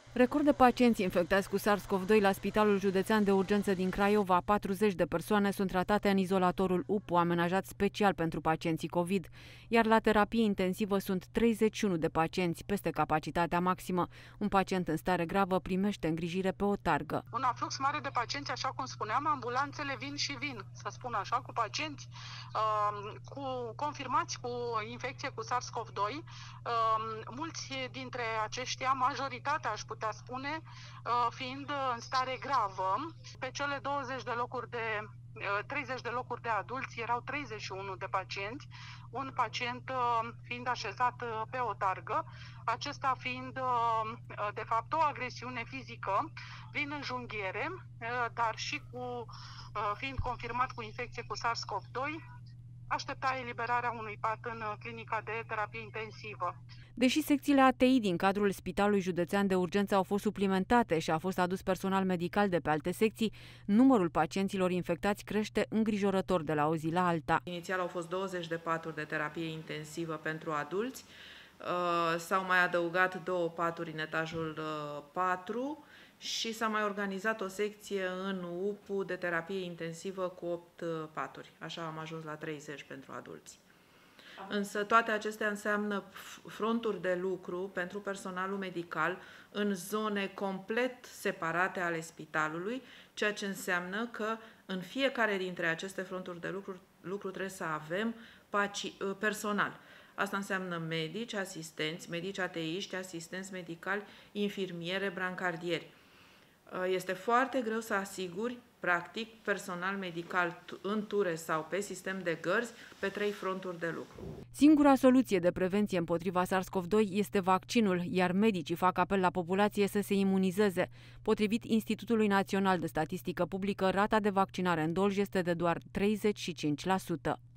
Record de pacienți infectați cu SARS-CoV-2 la Spitalul Județean de Urgență din Craiova. 40 de persoane sunt tratate în izolatorul UPU, amenajat special pentru pacienții COVID, iar la terapie intensivă sunt 31 de pacienți, peste capacitatea maximă. Un pacient în stare gravă primește îngrijire pe o targă. Un aflux mare de pacienți, așa cum spuneam, ambulanțele vin și vin, să spun așa, cu pacienți confirmați cu infecție cu SARS-CoV-2. Mulți dintre aceștia, majoritatea aș putea spune, fiind în stare gravă. Pe cele 30 de locuri de adulți erau 31 de pacienți, un pacient fiind așezat pe o targă, acesta fiind de fapt o agresiune fizică prin înjunghiere, dar și fiind confirmat cu infecție cu SARS-CoV-2, aștepta eliberarea unui pat în clinica de terapie intensivă. Deși secțiile ATI din cadrul Spitalului Județean de Urgență au fost suplimentate și a fost adus personal medical de pe alte secții, numărul pacienților infectați crește îngrijorător de la o zi la alta. Inițial au fost 20 de paturi de terapie intensivă pentru adulți, s-au mai adăugat 2 paturi în etajul 4 și s-a mai organizat o secție în UPU de terapie intensivă cu 8 paturi. Așa am ajuns la 30 pentru adulți. Însă toate acestea înseamnă fronturi de lucru pentru personalul medical în zone complet separate ale spitalului, ceea ce înseamnă că în fiecare dintre aceste fronturi de lucru trebuie să avem personal. Asta înseamnă medici, asistenți, medici ateiști, asistenți medicali, infirmiere, brancardieri. Este foarte greu să asiguri, practic, personal medical în ture sau pe sistem de gărzi pe 3 fronturi de lucru. Singura soluție de prevenție împotriva SARS-CoV-2 este vaccinul, iar medicii fac apel la populație să se imunizeze. Potrivit Institutului Național de Statistică Publică, rata de vaccinare în Dolj este de doar 35%.